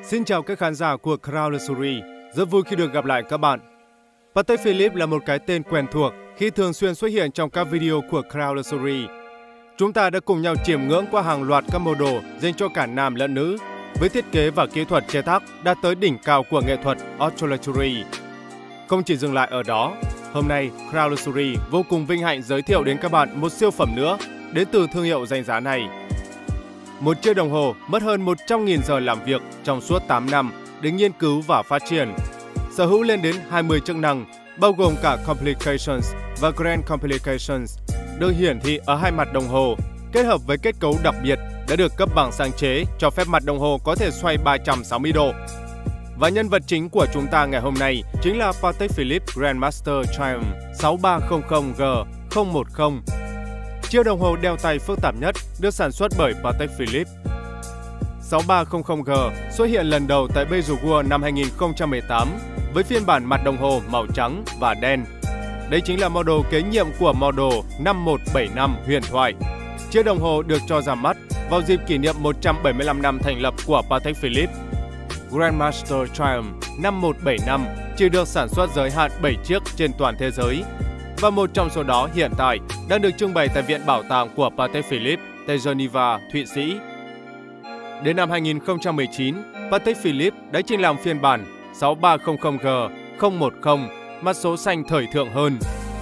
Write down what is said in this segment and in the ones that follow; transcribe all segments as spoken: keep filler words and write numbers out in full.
Xin chào các khán giả của Crown Luxury, rất vui khi được gặp lại các bạn. Patek Philippe là một cái tên quen thuộc khi thường xuyên xuất hiện trong các video của Crown Luxury. Chúng ta đã cùng nhau chiêm ngưỡng qua hàng loạt các mô đồ dành cho cả nam lẫn nữ, với thiết kế và kỹ thuật chế tác đạt tới đỉnh cao của nghệ thuật Haute Luxury. Không chỉ dừng lại ở đó, hôm nay Crown Luxury vô cùng vinh hạnh giới thiệu đến các bạn một siêu phẩm nữa đến từ thương hiệu danh giá này. Một chiếc đồng hồ mất hơn một trăm nghìn giờ làm việc trong suốt tám năm để nghiên cứu và phát triển. Sở hữu lên đến hai mươi chức năng, bao gồm cả Complications và Grand Complications, được hiển thị ở hai mặt đồng hồ, kết hợp với kết cấu đặc biệt đã được cấp bằng sáng chế cho phép mặt đồng hồ có thể xoay ba trăm sáu mươi độ. Và nhân vật chính của chúng ta ngày hôm nay chính là Patek Philippe Grandmaster Triumph sáu ba không không G không một không. Chiếc đồng hồ đeo tay phức tạp nhất được sản xuất bởi Patek Philippe. sáu ba không không G xuất hiện lần đầu tại Beijing năm hai nghìn không trăm mười tám với phiên bản mặt đồng hồ màu trắng và đen. Đây chính là model kế nhiệm của model năm một bảy năm huyền thoại. Chiếc đồng hồ được cho ra mắt vào dịp kỷ niệm một trăm bảy mươi lăm năm thành lập của Patek Philippe. Grandmaster Triumph năm một bảy năm chỉ được sản xuất giới hạn bảy chiếc trên toàn thế giới, và một trong số đó hiện tại đang được trưng bày tại Viện Bảo tàng của Patek Philippe tại Geneva, Thụy Sĩ. Đến năm hai nghìn không trăm mười chín, Patek Philippe đã trình làng phiên bản sáu ba không không G không một không, mặt số xanh thời thượng hơn.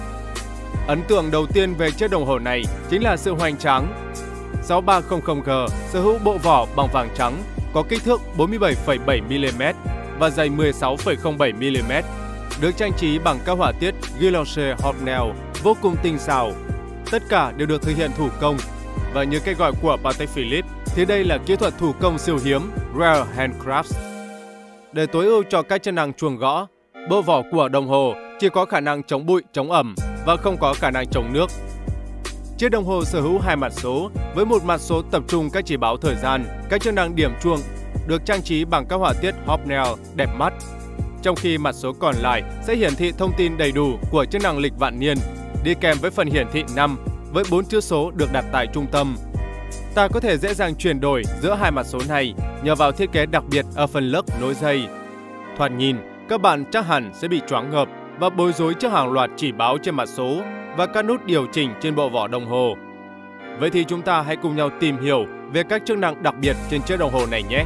Ấn tượng đầu tiên về chiếc đồng hồ này chính là sự hoành tráng. sáu ba không không G sở hữu bộ vỏ bằng vàng trắng, có kích thước bốn mươi bảy phẩy bảy mi li mét và dày mười sáu phẩy không bảy mi li mét, được trang trí bằng các họa tiết guilloche hobnail vô cùng tinh xảo. Tất cả đều được thực hiện thủ công, và như cách gọi của Patek Philippe thì đây là kỹ thuật thủ công siêu hiếm Rare Handcrafts. Để tối ưu cho các chức năng chuông gõ, bộ vỏ của đồng hồ chỉ có khả năng chống bụi, chống ẩm và không có khả năng chống nước. Chiếc đồng hồ sở hữu hai mặt số với một mặt số tập trung các chỉ báo thời gian, các chức năng điểm chuông, được trang trí bằng các họa tiết hobnail đẹp mắt, trong khi mặt số còn lại sẽ hiển thị thông tin đầy đủ của chức năng lịch vạn niên, đi kèm với phần hiển thị năm với bốn chữ số được đặt tại trung tâm. Ta có thể dễ dàng chuyển đổi giữa hai mặt số này nhờ vào thiết kế đặc biệt ở phần lấc nối dây. Thoạt nhìn, các bạn chắc hẳn sẽ bị choáng ngợp và bối rối trước hàng loạt chỉ báo trên mặt số và các nút điều chỉnh trên bộ vỏ đồng hồ. Vậy thì chúng ta hãy cùng nhau tìm hiểu về các chức năng đặc biệt trên chiếc đồng hồ này nhé.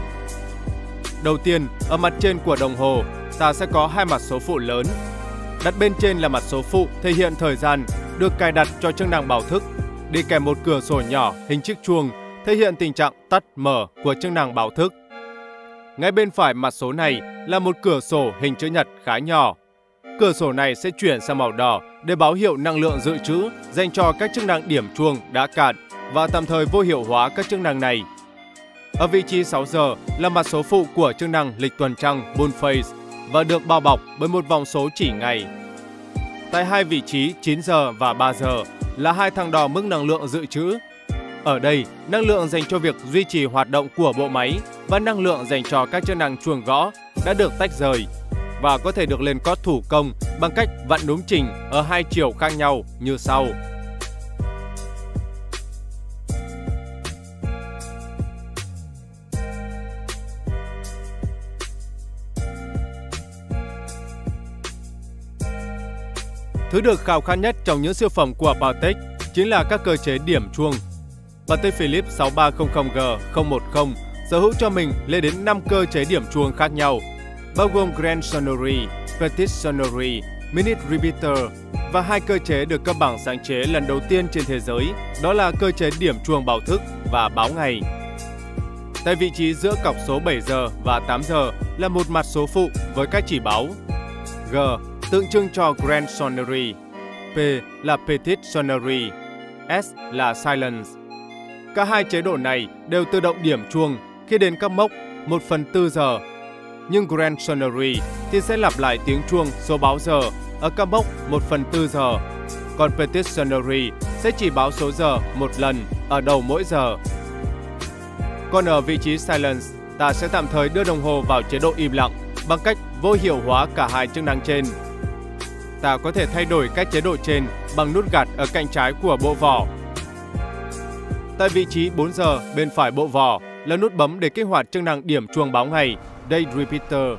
Đầu tiên, ở mặt trên của đồng hồ, ta sẽ có hai mặt số phụ lớn. Đặt bên trên là mặt số phụ thể hiện thời gian, được cài đặt cho chức năng báo thức, đi kèm một cửa sổ nhỏ hình chiếc chuông thể hiện tình trạng tắt mở của chức năng báo thức. Ngay bên phải mặt số này là một cửa sổ hình chữ nhật khá nhỏ. Cửa sổ này sẽ chuyển sang màu đỏ để báo hiệu năng lượng dự trữ dành cho các chức năng điểm chuông đã cạn và tạm thời vô hiệu hóa các chức năng này. Ở vị trí sáu giờ là mặt số phụ của chức năng lịch tuần trăng Moon Phase và được bao bọc bởi một vòng số chỉ ngày. Tại hai vị trí chín giờ và ba giờ là hai thang đo mức năng lượng dự trữ. Ở đây, năng lượng dành cho việc duy trì hoạt động của bộ máy và năng lượng dành cho các chức năng chuông gõ đã được tách rời và có thể được lên cót thủ công bằng cách vặn núm chỉnh ở hai chiều khác nhau như sau. Thứ được khao khát nhất trong những siêu phẩm của Patek chính là các cơ chế điểm chuông. Patek Philippe sáu ba không không G không một không sở hữu cho mình lên đến năm cơ chế điểm chuông khác nhau, bao gồm Grand Sonnerie, Petit Sonnerie, Minute Repeater và hai cơ chế được cấp bằng sáng chế lần đầu tiên trên thế giới, đó là cơ chế điểm chuông báo thức và báo ngày. Tại vị trí giữa cọc số bảy giờ và tám giờ là một mặt số phụ với các chỉ báo. G tượng trưng cho Grand Sonnerie, P là Petit Sonnerie, S là Silence. Cả hai chế độ này đều tự động điểm chuông khi đến các mốc một phần tư giờ, nhưng Grand Sonnerie thì sẽ lặp lại tiếng chuông số báo giờ ở các mốc một phần tư giờ, còn Petit Sonnerie sẽ chỉ báo số giờ một lần ở đầu mỗi giờ. Còn ở vị trí Silence, ta sẽ tạm thời đưa đồng hồ vào chế độ im lặng bằng cách vô hiệu hóa cả hai chức năng trên. Ta có thể thay đổi các chế độ trên bằng nút gạt ở cạnh trái của bộ vỏ. Tại vị trí bốn giờ bên phải bộ vỏ là nút bấm để kích hoạt chức năng điểm chuông báo ngày Day Repeater.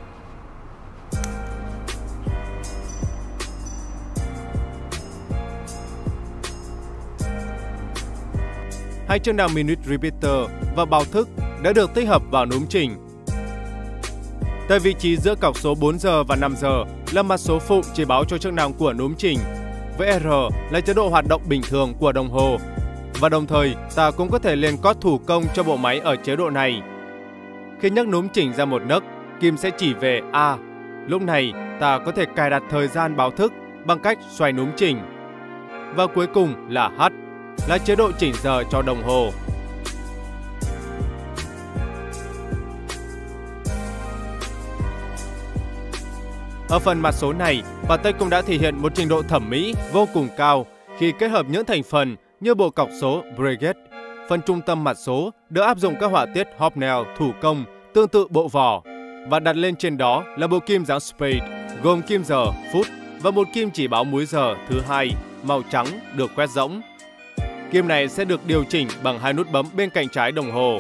Hai chức năng Minute Repeater và báo thức đã được tích hợp vào núm chỉnh. Tại vị trí giữa cọc số bốn giờ và năm giờ là mặt số phụ chỉ báo cho chức năng của núm chỉnh, với R là chế độ hoạt động bình thường của đồng hồ. Và đồng thời, ta cũng có thể lên cót thủ công cho bộ máy ở chế độ này. Khi nhấc núm chỉnh ra một nấc, kim sẽ chỉ về A. Lúc này, ta có thể cài đặt thời gian báo thức bằng cách xoay núm chỉnh. Và cuối cùng là H, là chế độ chỉnh giờ cho đồng hồ. Ở phần mặt số này, Patek cũng đã thể hiện một trình độ thẩm mỹ vô cùng cao khi kết hợp những thành phần như bộ cọc số Breguet. Phần trung tâm mặt số được áp dụng các họa tiết hobnail thủ công tương tự bộ vỏ, và đặt lên trên đó là bộ kim dáng spade gồm kim giờ, phút và một kim chỉ báo múi giờ thứ hai màu trắng được quét rỗng. Kim này sẽ được điều chỉnh bằng hai nút bấm bên cạnh trái đồng hồ.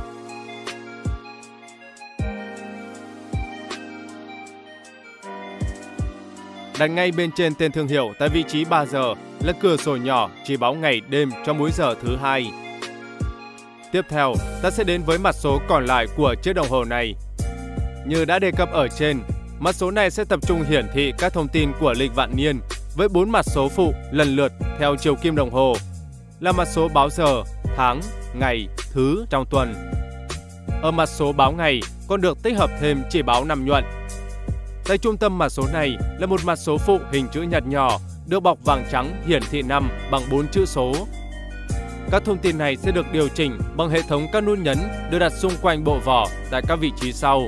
Đặt ngay bên trên tên thương hiệu tại vị trí ba giờ là cửa sổ nhỏ chỉ báo ngày đêm cho múi giờ thứ hai. Tiếp theo, ta sẽ đến với mặt số còn lại của chiếc đồng hồ này. Như đã đề cập ở trên, mặt số này sẽ tập trung hiển thị các thông tin của lịch vạn niên với bốn mặt số phụ lần lượt theo chiều kim đồng hồ, là mặt số báo giờ, tháng, ngày, thứ trong tuần. Ở mặt số báo ngày còn được tích hợp thêm chỉ báo năm nhuận. Tại trung tâm mặt số này là một mặt số phụ hình chữ nhật nhỏ được bọc vàng trắng hiển thị năm bằng bốn chữ số. Các thông tin này sẽ được điều chỉnh bằng hệ thống các nút nhấn được đặt xung quanh bộ vỏ tại các vị trí sau.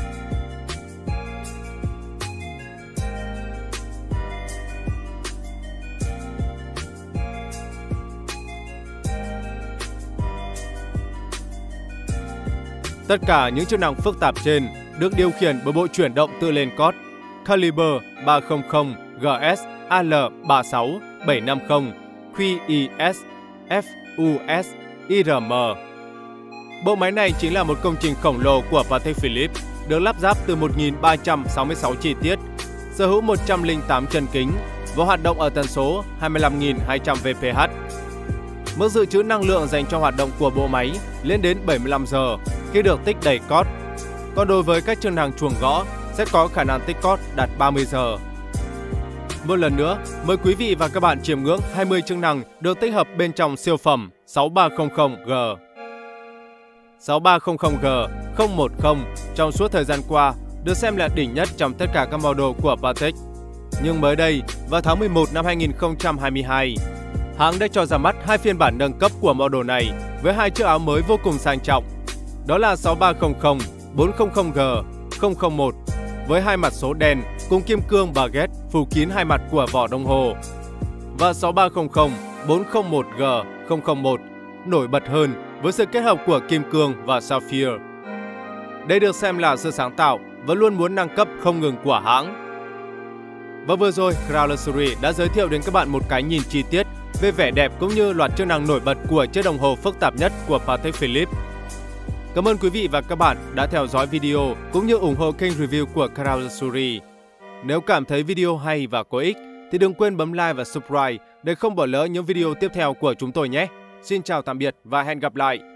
Tất cả những chức năng phức tạp trên được điều khiển bởi bộ chuyển động tự lên cót Caliber ba trăm G S A L ba sáu bảy năm không Q I S F U S I R M. Bộ máy này chính là một công trình khổng lồ của Patek Philippe, được lắp ráp từ một nghìn ba trăm sáu mươi sáu chi tiết, sở hữu một trăm lẻ tám chân kính và hoạt động ở tần số hai mươi lăm nghìn hai trăm V P H. Mức dự trữ năng lượng dành cho hoạt động của bộ máy lên đến bảy mươi lăm giờ khi được tích đầy cót. Còn đối với các chức năng chuông gõ sẽ có khả năng tích cót đạt ba mươi giờ. Một lần nữa, mời quý vị và các bạn chiêm ngưỡng hai mươi chức năng được tích hợp bên trong siêu phẩm sáu ba không không G. sáu ba không không G không một không trong suốt thời gian qua được xem là đỉnh nhất trong tất cả các model của Patek. Nhưng mới đây, vào tháng mười một năm hai nghìn không trăm hai mươi hai, hãng đã cho ra mắt hai phiên bản nâng cấp của model này với hai chiếc áo mới vô cùng sang trọng. Đó là sáu ba không không bốn không không G không không một với hai mặt số đen cùng kim cương baguette phủ kín hai mặt của vỏ đồng hồ, và sáu ba không không bốn không một G không không một nổi bật hơn với sự kết hợp của kim cương và sapphire. Đây được xem là sự sáng tạo và luôn muốn nâng cấp không ngừng của hãng. Và vừa rồi, Crown Luxury đã giới thiệu đến các bạn một cái nhìn chi tiết về vẻ đẹp cũng như loạt chức năng nổi bật của chiếc đồng hồ phức tạp nhất của Patek Philippe. Cảm ơn quý vị và các bạn đã theo dõi video cũng như ủng hộ kênh review của Crown Luxury. Nếu cảm thấy video hay và có ích thì đừng quên bấm like và subscribe để không bỏ lỡ những video tiếp theo của chúng tôi nhé. Xin chào tạm biệt và hẹn gặp lại!